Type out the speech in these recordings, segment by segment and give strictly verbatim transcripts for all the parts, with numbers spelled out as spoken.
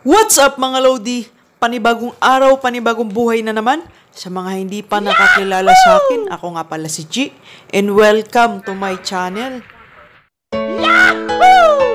What's up mga Lodi? Panibagong araw, panibagong buhay na naman. Sa mga hindi pa nakakilala sa akin, ako nga pala si G. And welcome to my channel. Yahoo!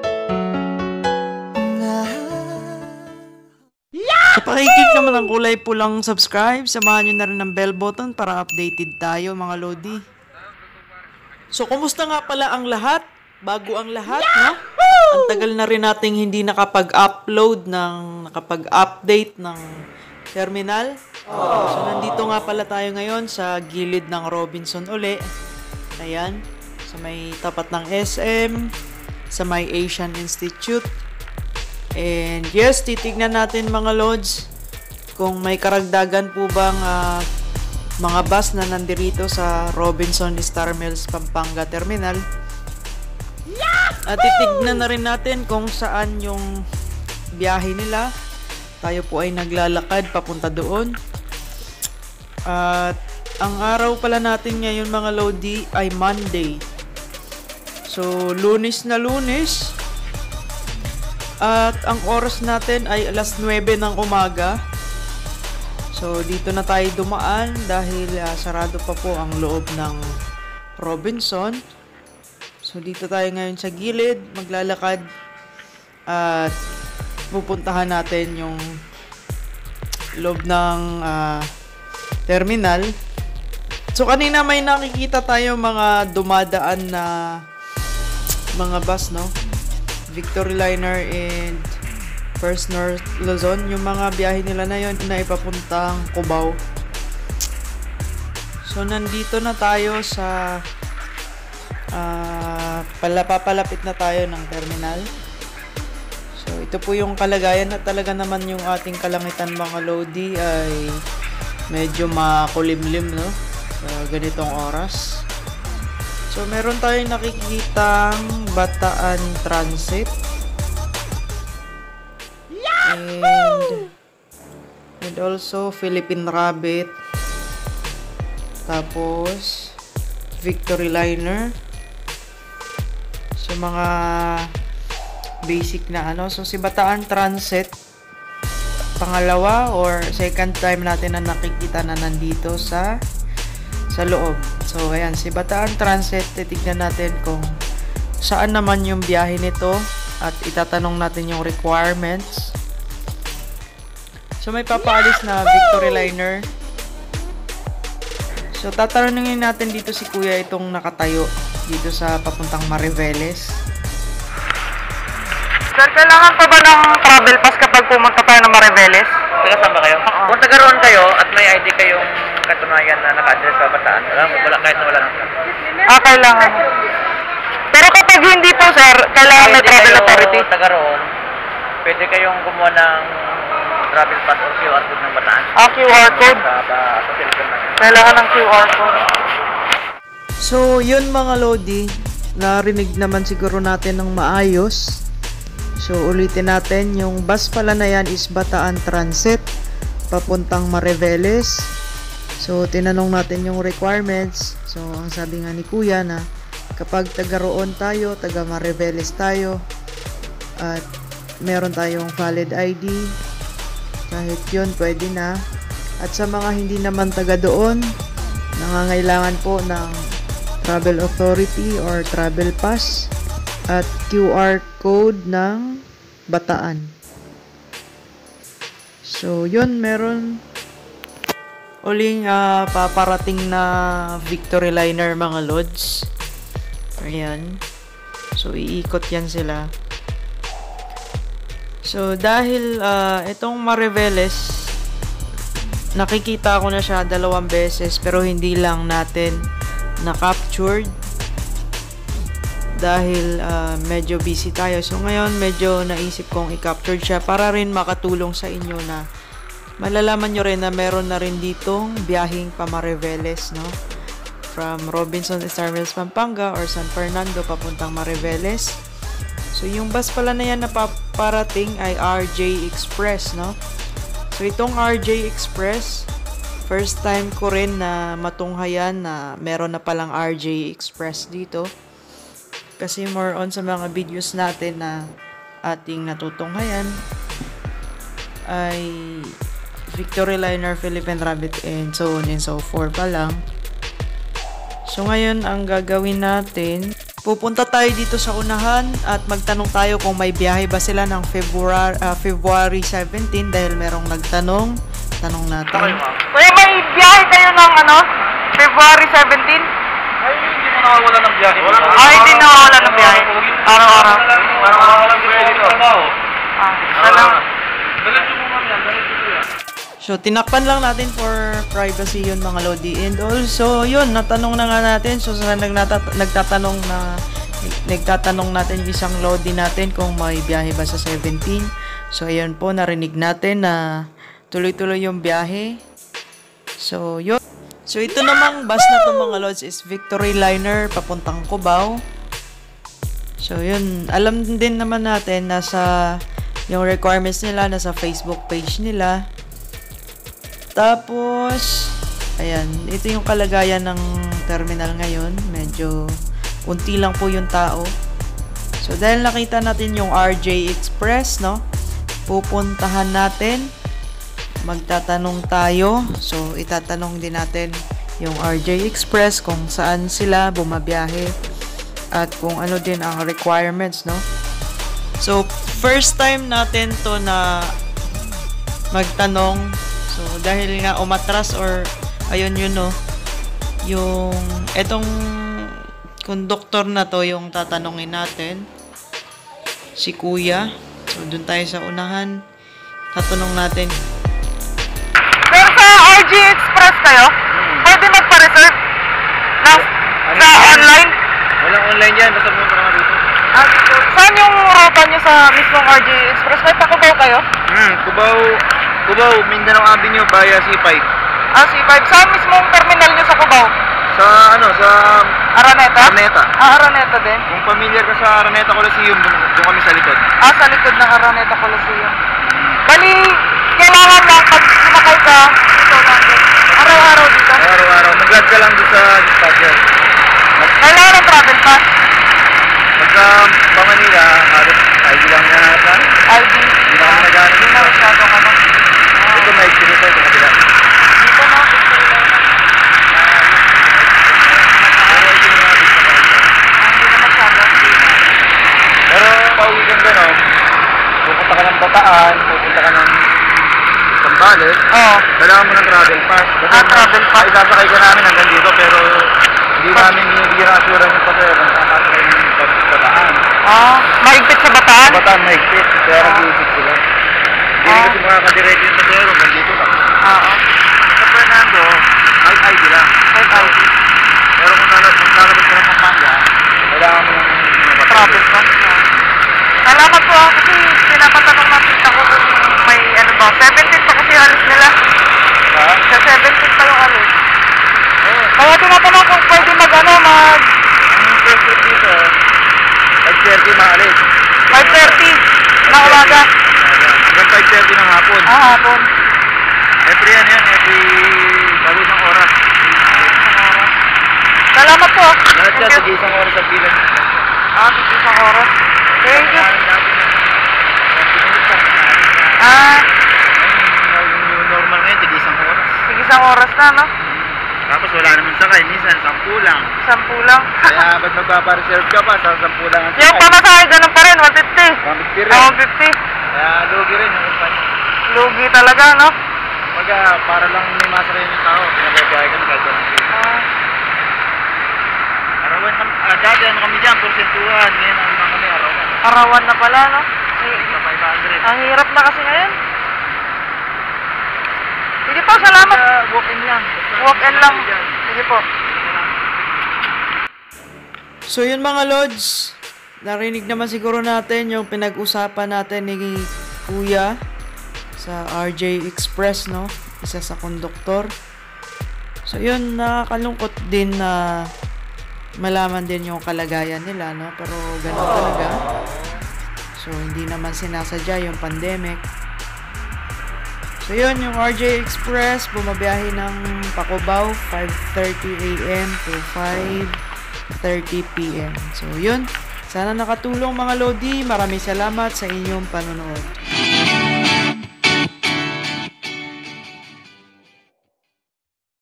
Sa pakikik naman ang kulay pulang subscribe, samahan nyo na rin ang bell button para updated tayo mga Lodi. So, kumusta nga pala ang lahat? Bago ang lahat, no? Ang tagal na rin nating hindi nakapag-upload ng, nakapag-update ng terminal. Aww. So, nandito nga pala tayo ngayon sa gilid ng Robinson uli. Ayan. Sa may tapat ng S M, sa may Asian Institute. And yes, titignan natin mga Lods kung may karagdagan po bang uh, mga bus na nandirito sa Robinson Star Mills Pampanga Terminal. At titignan na rin natin kung saan yung biyahe nila. Tayo po ay naglalakad papunta doon. At ang araw pala natin ngayon mga Lodi ay Monday. So, Lunes na Lunes. At ang oras natin ay alas nuwebe ng umaga. So, dito na tayo dumaan dahil uh, sarado pa po ang loob ng Robinson. So, dito tayo ngayon sa gilid, maglalakad at pupuntahan natin yung loob ng uh, terminal. So, kanina may nakikita tayo mga dumadaan na mga bus, no? Victory Liner and First North Luzon. Yung mga biyahe nila na yun na ipapuntang Cubao. So, nandito na tayo sa Uh, pala, papalapit na tayo ng terminal. So, ito po yung kalagayan na talaga naman yung ating kalangitan mga Lodi ay medyo makulimlim, no? Sa ganitong oras. So, meron tayong nakikitang Bataan Transit. And, and also Philippine Rabbit. Tapos Victory Liner. So, mga basic na ano. So, si Bataan Transit, pangalawa or second time natin na nakikita na nandito sa sa loob. So, ayan, si Bataan Transit, titignan natin kung saan naman yung biyahe nito at itatanong natin yung requirements. So, may papaalis na Victory Liner. So, tatanungin natin dito si Kuya itong nakatayo dito sa papuntang Mariveles. Sir, kailangan pa ba ng travel pass kapag pumunta tayo ng Mariveles? Taga saan ba kayo? Uh-huh. Kung taga roon kayo at may I D kayong katunayan na naka-address sa Bataan, alam mo, wala, kahit na wala nang Ah, kailangan. Pero kapag hindi po, sir, kailangan may travel authority. Taga roon, pwede kayong kumuha ng travel pass o Q R code ng Bataan. Ah, Q R code? Sa, sa, sa cellphone natin. Kailangan ng Q R code. So, yun mga Lodi, narinig naman siguro natin ng maayos. So, ulitin natin, yung bus pala na yan is Bataan Transit, papuntang Mariveles. So, tinanong natin yung requirements. So, ang sabi nga ni Kuya na kapag taga roon tayo, taga Mariveles tayo, at meron tayong valid I D, kahit yun, pwede na. At sa mga hindi naman taga doon, nangangailangan po ng travel authority or travel pass at Q R code ng Bataan. So, yun, meron uling uh, paparating na Victory Liner mga Lods. Ayan. So, iikot yan sila. So, dahil uh, itong Mariveles, nakikita ko na siya dalawang beses pero hindi lang natin na-captured dahil uh, medyo busy tayo. So, ngayon medyo naisip kong i-capture siya para rin makatulong sa inyo na malalaman nyo rin na meron na rin ditong biyaheng pa Mariveles, no? From Robinson Star Mills Pampanga or San Fernando papuntang Mariveles. So, yung bus pala na yan na paparating ay R J Express, no? So, itong R J Express, first time ko rin na matunghayan na meron na palang R J Express dito. Kasi more on sa mga videos natin na ating natutunghayan ay Victory Liner, Philippine Rabbit, and so on and so forth pa lang. So ngayon, ang gagawin natin, pupunta tayo dito sa unahan at magtanong tayo kung may biyahe ba sila ng February, uh, February seventeen dahil merong nagtanong. Tanong natin. Kuya, may biyahe kayo ng ano? February seventeen? Ay, hindi mo nakawala ng biyahe. Ah, hindi nakawala ng biyahe. Araw-araw. Araw-araw lang biyahe dito. Ah, salamat. Dalit mo ma'am yan, dalit mo yan. So, tinakpan lang natin for privacy yun mga Lodi. And also, yun, natanong na nga natin. So, sa nagnata- nagtatanong na nagtatanong natin yung isang Lodi natin kung may biyahe ba sa seventeen. So, ayun po, narinig natin na tuloy-tuloy yung biyahe. So, yun. So, ito namang bus na to mga Lods is Victory Liner papuntang Cubao. So, yun. Alam din naman natin nasa yung requirements nila, nasa Facebook page nila. Tapos, ayan, ito yung kalagayan ng terminal ngayon. Medyo unti lang po yung tao. So, dahil nakita natin yung R J Express, no? Pupuntahan natin. Magtatanong tayo. So, itatanong din natin yung R J Express kung saan sila bumabiyahe at kung ano din ang requirements, no? So, first time natin to na magtanong. So, dahil nga umatras or ayun yun, no, yung etong conductor na to yung tatanungin natin, si Kuya. So, dun tayo sa unahan. Tatanong natin. Pero sa R J Express kayo, pwede magpa-reserve na, sa online? Walang online yan, basta pumunta naman dito. Ah, saan yung ruta nyo sa mismong R J Express? May pakubaw kayo? Hmm, Cubao, Cubao, Mindanao Avenue via C five. Ah, C five. Saan mismong terminal nyo sa Cubao? Sa ano, sa Araneta? Araneta. Ah, Araneta din. Kung familiar ka sa Araneta Coliseum, doon doon kami sa likod. Ah, sa likod ng Araneta Coliseum. Bali, kailangan lang pag sumakay ka, ito lang din. Araw-araw dito. Araw-araw, mag-glad ka lang doon sa dispatcher. Kailangan ng travel pass. Pagka pa Manila, halos I D lang na natin. I D. Hindi na kami nag-ano. Hindi na masyadong ano. Ito may exhibit ito, kabila. Dito na, Victory Liner. Hindi na masyado. Pero pauwi kang gano'n, pupunta ka ng Bataan, pupunta ka ng Sambales, Oo. kailangan mo ng travel pass. Kasi Ah, travel pass. Isasakay ka namin hanggang dito, pero hindi namin binibigyan ng assurance yung pasero kung sasakay ng Bataan. Ah, maigpit sa Bataan? Bataan may exit, kaya Ah. nag-iisip sila. Hindi Ah. kasi makakadiretso yung pasero hanggang dito lang. Oo. Sa Fernando, may I D lang. May I D. Pero kung lalabas kung lalabas ka ng Pampanga, kailangan mo ng mga Travel pass. Ah. Salamat po ah, kasi pinapatanong natin ako kung may ano ba, seventeen pa kasi alis nila. Ha? Sa seventeen pa yung alis. Oo. Kaya tinatanong kung pwede mag ano, mag Ang first trip dito, five thirty maalis. five thirty na umaga. Hanggang five thirty ng hapon. Ah, hapon. Every yan yan, every bago isang oras. Salamat po. Lahat yan, Thank you. sige isang oras ang pila. Ah, isang oras. Thank you. Ah, Yung normal ngayon, tig isang oras. sige isang oras na, no? Tapos wala naman sakay, minsan sampu lang. Sampu lang. Kaya ba't magpapareserve ka pa sa sampu lang ang sakay? Yung pamasahe, ganun pa rin, one fifty. one fifty rin. Ah, one fifty. Kaya lugi rin yung kumpanya. Lugi talaga, no? Pagka para lang may masakay yung tao, nagbabayag ka ng kahit walang pila. Ah, Arawan kami, ah, dati ano kami dyan, porsentuhan. Ngayon ano lang kami, arawan. arawan na pala, no? Ay, Sa five hundred. ang hirap na kasi ngayon. Sige po, salamat. Kaya walk-in lang. Basta Walk-in lang. dyan. Sige po. So yun mga Lods, narinig naman siguro natin yung pinag-usapan natin ni Kuya sa R J Express, no? Isa sa konduktor. So yun, nakakalungkot din na malaman din yung kalagayan nila, no? Pero ganun talaga. So hindi naman sinasadya yung pandemic. So yun, yung R J Express bumabiyahe ng Pacubao five thirty a m to five thirty p m So yun, sana nakatulong mga Lodi. Maraming salamat sa inyong panonood.